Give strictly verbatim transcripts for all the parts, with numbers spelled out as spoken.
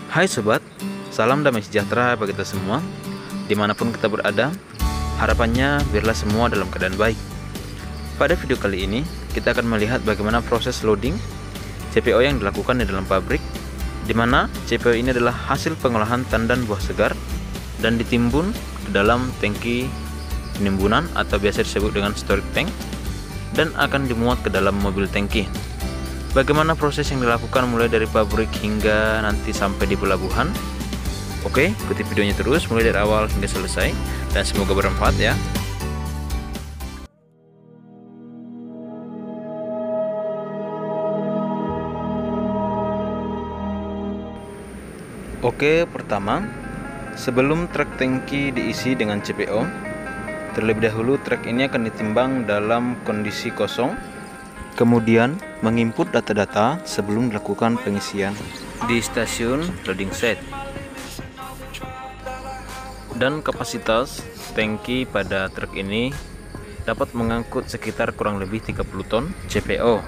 Hai sobat, salam damai sejahtera bagi kita semua. Dimanapun kita berada, harapannya biarlah semua dalam keadaan baik. Pada video kali ini, kita akan melihat bagaimana proses loading C P O yang dilakukan di dalam pabrik, di mana C P O ini adalah hasil pengolahan tandan buah segar dan ditimbun ke dalam tangki penimbunan atau biasa disebut dengan storage tank, dan akan dimuat ke dalam mobil tangki. Bagaimana proses yang dilakukan mulai dari pabrik hingga nanti sampai di pelabuhan? Oke, ikuti videonya terus mulai dari awal hingga selesai, dan semoga bermanfaat ya. Oke, pertama, sebelum truk tangki diisi dengan C P O, terlebih dahulu truk ini akan ditimbang dalam kondisi kosong, kemudian menginput data-data sebelum dilakukan pengisian di stasiun loading set. Dan kapasitas tangki pada truk ini dapat mengangkut sekitar kurang lebih tiga puluh ton C P O.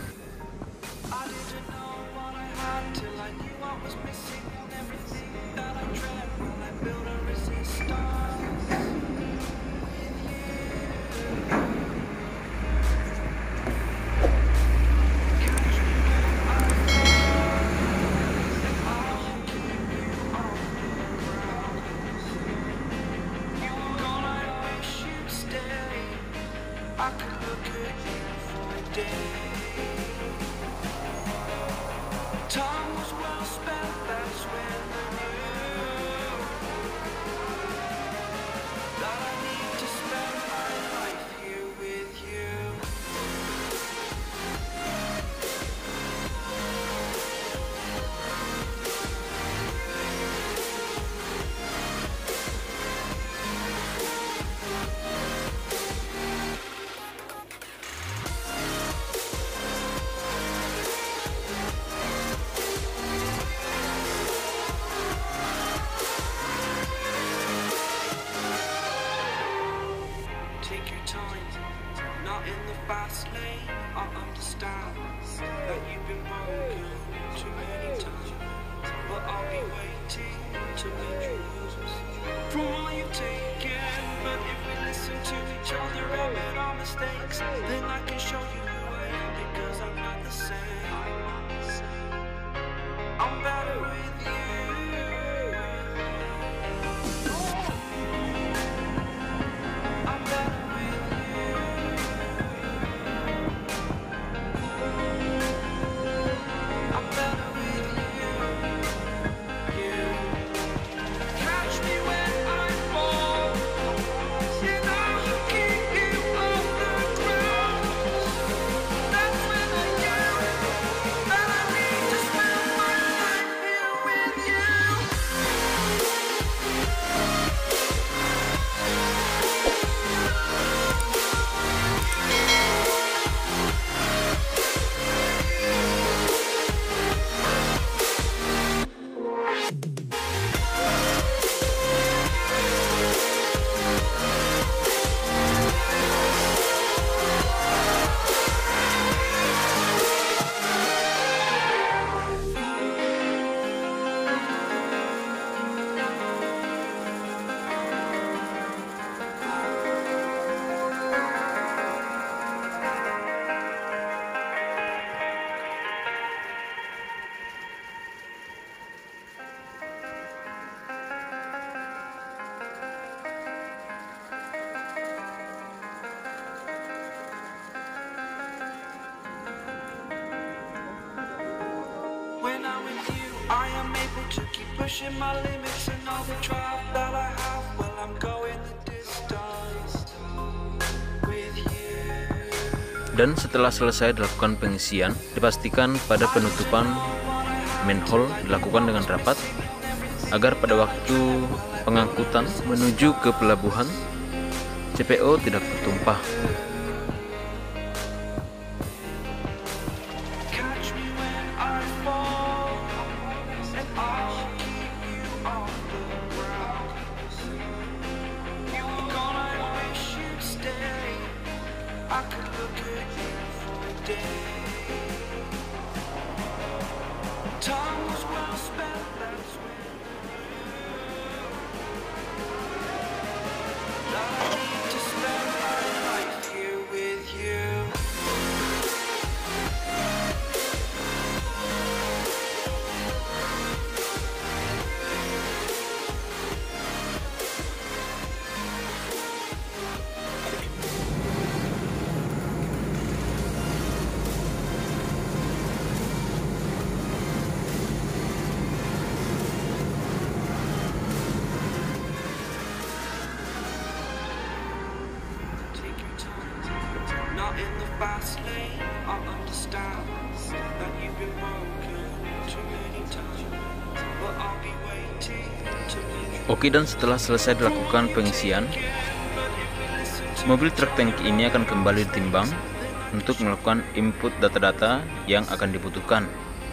Take your time, not in the fast lane. I understand that you've been broken too many times, but I'll be waiting to make you lose from all you've taken. But if we listen to each other and admit our mistakes, then I can show you who I am, because I'm not the same. I'm better with you. I am able to keep pushing my limits, and all the drive that I have, well, I'm going the distance with you. Dan setelah selesai dilakukan pengisian, dipastikan pada penutupan manhole dilakukan dengan rapat agar pada waktu pengangkutan menuju ke pelabuhan C P O tidak tertumpah. I could look at you for a day. Time was well spent, that's Oke, dan setelah selesai dilakukan pengisian, mobil truk tangki ini akan kembali ditimbang untuk melakukan input data-data yang akan dibutuhkan.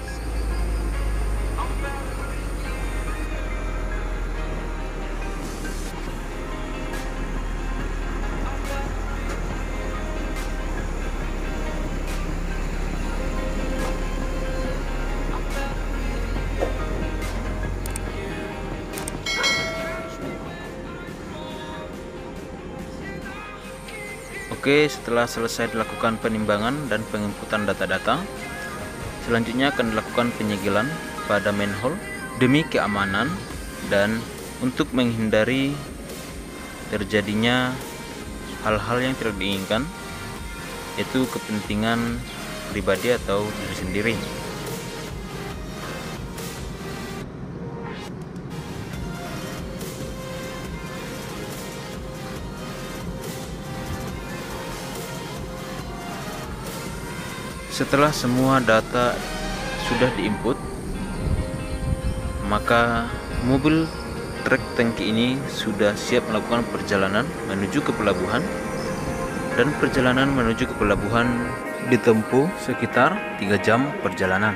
Oke, setelah selesai dilakukan penimbangan dan penginputan data-data, selanjutnya akan dilakukan penyegelan pada manhole demi keamanan dan untuk menghindari terjadinya hal-hal yang tidak diinginkan, yaitu kepentingan pribadi atau diri sendiri. Setelah semua data sudah diinput, maka mobil truk tangki ini sudah siap melakukan perjalanan menuju ke pelabuhan, dan perjalanan menuju ke pelabuhan ditempuh sekitar tiga jam perjalanan.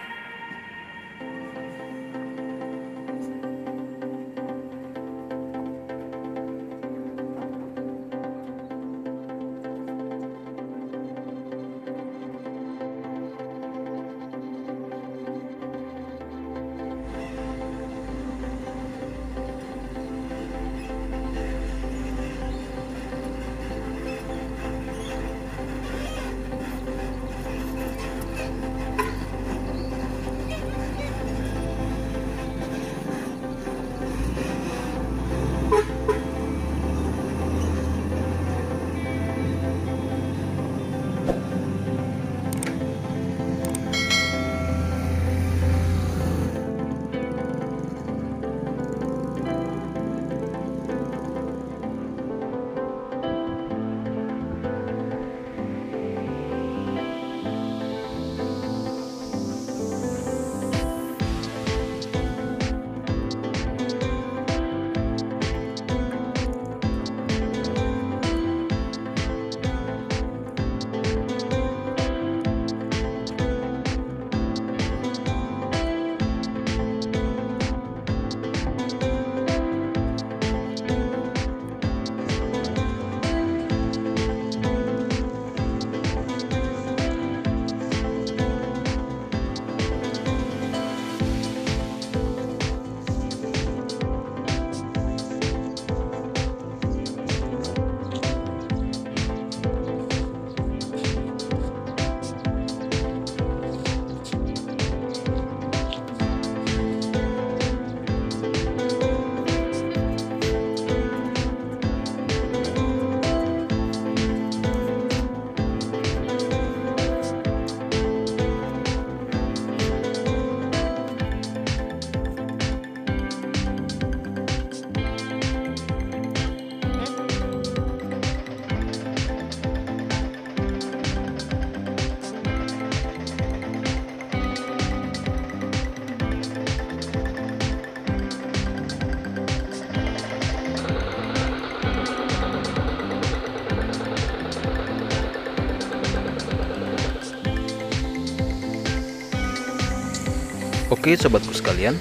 Oke sobatku sekalian,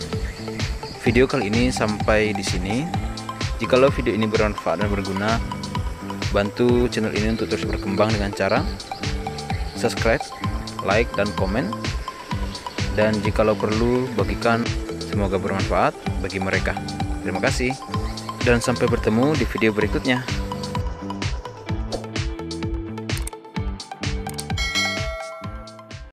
video kali ini sampai di sini. Jikalau video ini bermanfaat dan berguna, bantu channel ini untuk terus berkembang dengan cara subscribe, like, dan komen. Dan jikalau perlu, bagikan, semoga bermanfaat bagi mereka. Terima kasih, dan sampai bertemu di video berikutnya.